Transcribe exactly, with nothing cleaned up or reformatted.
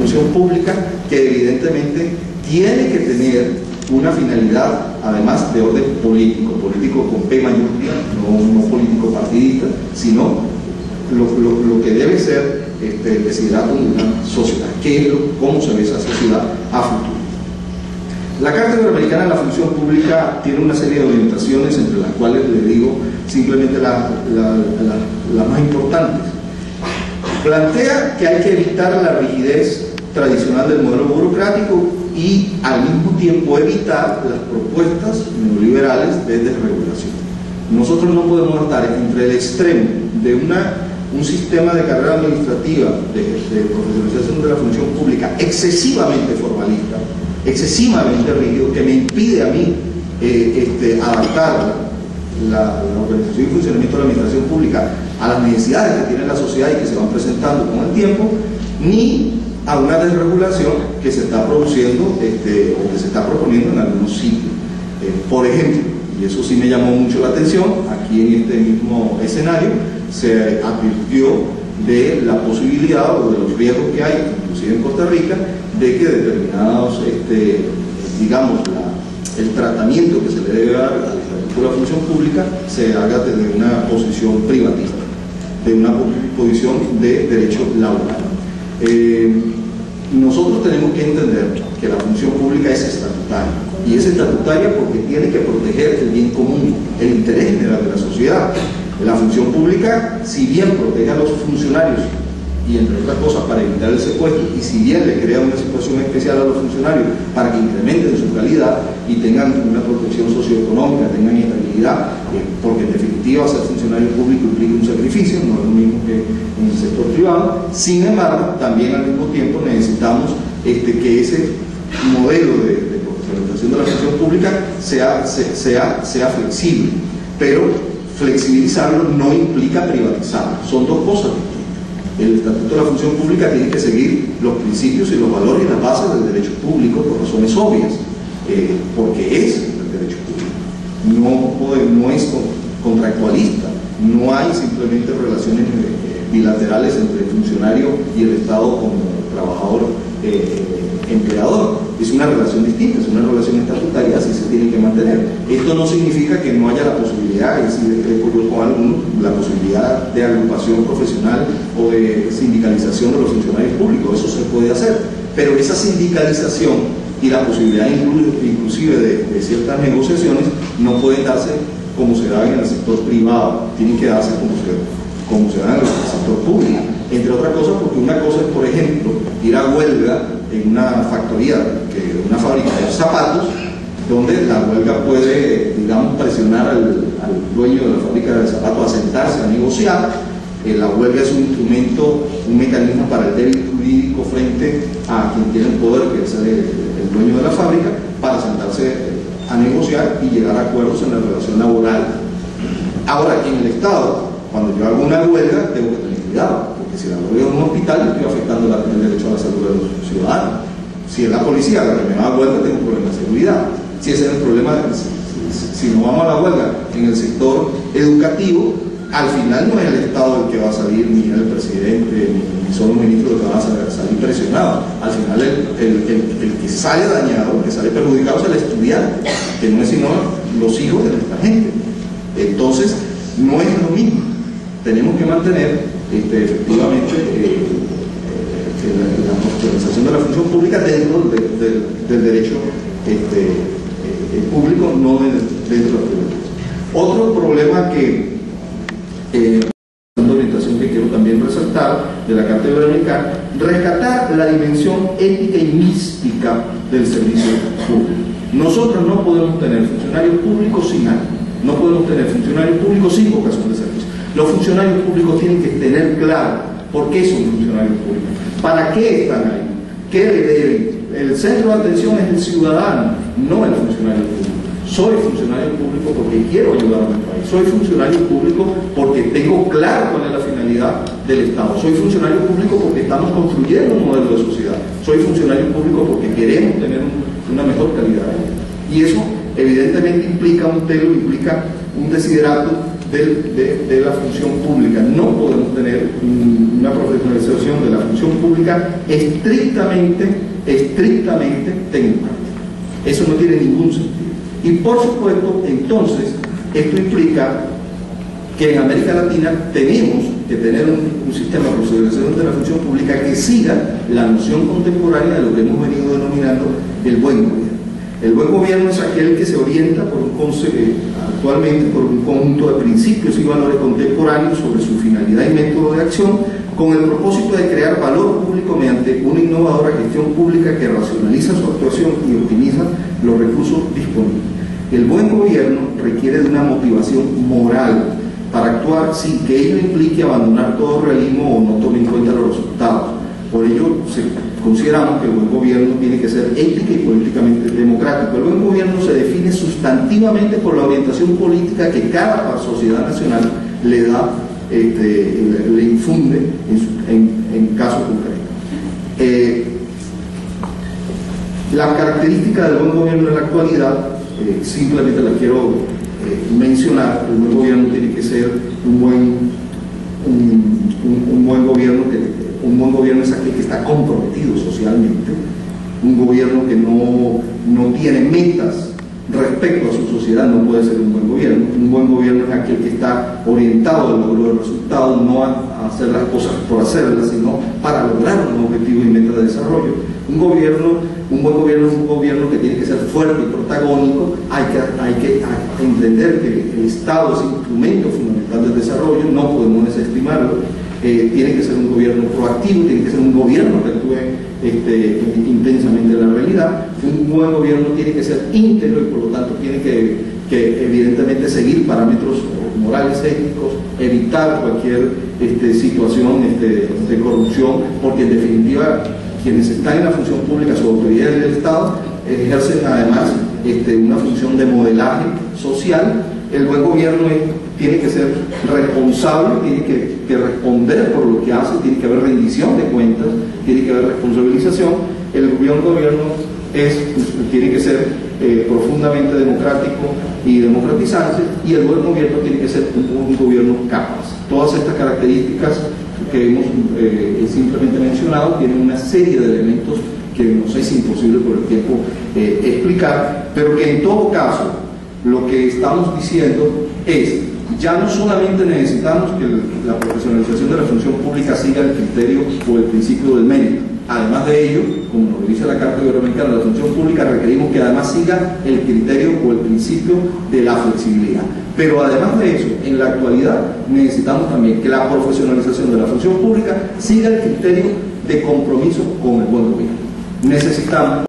función pública que evidentemente tiene que tener una finalidad, además de orden político, político con P mayúscula, no, no político partidista, sino lo, lo, lo que debe ser este, el desiderato de una sociedad, qué es lo, cómo se ve esa sociedad a futuro. La Carta Iberoamericana de la Función Pública tiene una serie de orientaciones, entre las cuales le digo simplemente las la, la, la más importantes. Plantea que hay que evitar la rigidez tradicional del modelo burocrático y al mismo tiempo evitar las propuestas neoliberales de desregulación. Nosotros no podemos estar entre el extremo de una, un sistema de carrera administrativa, de, de profesionalización de la función pública excesivamente formalista, excesivamente rígido, que me impide a mí eh, este, adaptar la, la organización y funcionamiento de la administración pública a las necesidades que tiene la sociedad y que se van presentando con el tiempo, ni a una desregulación que se está produciendo este, o que se está proponiendo en algunos sitios. Eh, por ejemplo, y eso sí me llamó mucho la atención, aquí en este mismo escenario se advirtió de la posibilidad o de los riesgos que hay, inclusive en Costa Rica, de que determinados, este, digamos, la, el tratamiento que se le debe dar a la Estatuto de la Función Pública se haga desde una posición privatista, de una posición de derecho laboral. Eh, nosotros tenemos que entender que la función pública es estatutaria, y es estatutaria porque tiene que proteger el bien común, el interés general de la sociedad. La función pública, si bien protege a los funcionarios, y entre otras cosas para evitar el secuestro, y si bien le crea una situación especial a los funcionarios para que incrementen su calidad y tengan una protección socioeconómica, tengan estabilidad, eh, porque en definitiva ser funcionario público implica un sacrificio, no es lo mismo que en el sector privado. Sin embargo, también al mismo tiempo necesitamos este, que ese modelo de, de profesionalización de la función pública sea, sea, sea flexible, pero flexibilizarlo no implica privatizarlo, son dos cosas distintas. El Estatuto de la Función Pública tiene que seguir los principios y los valores y las bases del derecho público por razones obvias, eh, porque es el derecho público, no, puede, no es contractualista, no hay simplemente relaciones eh, bilaterales entre el funcionario y el Estado como trabajador eh, empleador, es una relación distinta, es una relación estatutaria, así se tiene que mantener. Esto no significa que no haya la posibilidad, y si discrepo yo con alguno, la posibilidad de agrupación profesional o de sindicalización de los funcionarios públicos, eso se puede hacer, pero esa sindicalización y la posibilidad inclusive de, de ciertas negociaciones no pueden darse como se da en el sector privado, tienen que darse como se, como se da en el sector público, entre otras cosas porque una cosa es, por ejemplo, ir a huelga en una factoría, que, una fábrica de zapatos, donde la huelga puede, digamos, presionar al, al dueño de la fábrica de zapatos a sentarse, a negociar. Eh, la huelga es un instrumento, un mecanismo para el débil jurídico frente a quien tiene el poder, que es el, el dueño de la fábrica, para sentarse a negociar y llegar a acuerdos en la relación laboral. Ahora, en el Estado, cuando yo hago una huelga, tengo que tener cuidado, porque si la huelga en un hospital, yo estoy afectando la, el derecho a la salud de los ciudadanos. Si es la policía la que me va a huelga, tengo un problema de seguridad. Si ese es el problema, si, si, si no vamos a la huelga en el sector educativo, al final no es el Estado el que va a salir, ni el presidente, ni, ni son los ministros los que van a salir, salir presionados. Al final el, el, el, el que sale dañado, el que sale perjudicado es el estudiante, que no es sino los hijos de nuestra gente. Entonces, no es lo mismo. Tenemos que mantener este, efectivamente eh, eh, la, la profesionalización de la función pública dentro de, de, del derecho este, eh, público, no de, dentro de la privatización. Otro problema que Eh, una orientación que quiero también resaltar de la Carta Iberoamericana, rescatar la dimensión ética y mística del servicio público. Nosotros no podemos tener funcionarios públicos sin algo, no podemos tener funcionarios públicos sin vocación de servicio. Los funcionarios públicos tienen que tener claro por qué son funcionarios públicos, para qué están ahí, qué le deben. El centro de atención es el ciudadano, no el funcionario público. Soy funcionario público porque quiero ayudar a mi país. Soy funcionario público porque tengo claro cuál es la finalidad del Estado. Soy funcionario público porque estamos construyendo un modelo de sociedad. Soy funcionario público porque queremos tener un, una mejor calidad de vida. Y eso evidentemente implica un telo, implica un desiderato de, de, de la función pública. No podemos tener una profesionalización de la función pública estrictamente, estrictamente tecnocrática. Eso no tiene ningún sentido. Y por supuesto, entonces, esto implica que en América Latina tenemos que tener un, un sistema de procedimiento de la función pública que siga la noción contemporánea de lo que hemos venido denominando el buen gobierno. El buen gobierno es aquel que se orienta por un conce actualmente por un conjunto de principios y valores contemporáneos sobre su finalidad y método de acción, con el propósito de crear valor público mediante una innovadora gestión pública que racionaliza su actuación y optimiza los recursos disponibles. El buen gobierno requiere de una motivación moral para actuar sin que ello implique abandonar todo realismo o no tome en cuenta los resultados. Por ello, se, consideramos que el buen gobierno tiene que ser ética y políticamente democrático. El buen gobierno se define sustantivamente por la orientación política que cada sociedad nacional le da, este, le, le infunde en, su, en, en caso concreto. Eh, las características del buen gobierno en la actualidad, eh, simplemente las quiero eh, mencionar. El buen gobierno tiene que ser un buen, un, un, un buen gobierno que Un buen gobierno es aquel que está comprometido socialmente, un gobierno que no, no tiene metas respecto a su sociedad no puede ser un buen gobierno. Un buen gobierno es aquel que está orientado al logro de resultados, no a, a hacer las cosas por hacerlas, sino para lograr un objetivo y meta de desarrollo. Un gobierno, un buen gobierno es un gobierno que tiene que ser fuerte y protagónico. Hay que, hay que hay que entender que el Estado es instrumento fundamental del desarrollo, no podemos desestimarlo. Eh, tiene que ser un gobierno proactivo, tiene que ser un gobierno que actúe este, intensamente en la realidad. Un buen gobierno tiene que ser íntegro y por lo tanto tiene que, que evidentemente seguir parámetros morales, éticos, evitar cualquier este, situación este, de corrupción, porque en definitiva quienes están en la función pública, sus autoridades del Estado, ejercen además este, una función de modelaje social. El buen gobierno es, tiene que ser responsable, tiene que, que responder por lo que hace, tiene que haber rendición de cuentas, tiene que haber responsabilización. El buen gobierno es, tiene que ser eh, profundamente democrático y democratizante, y el buen gobierno tiene que ser un, un gobierno capaz. Todas estas características que hemos eh, simplemente mencionado tienen una serie de elementos que nos es imposible por el tiempo eh, explicar, pero que en todo caso lo que estamos diciendo es: ya no solamente necesitamos que la profesionalización de la función pública siga el criterio o el principio del mérito. Además de ello, como nos lo dice la Carta Iberoamericana de la Función Pública, requerimos que además siga el criterio o el principio de la flexibilidad. Pero además de eso, en la actualidad necesitamos también que la profesionalización de la función pública siga el criterio de compromiso con el buen gobierno. Necesitamos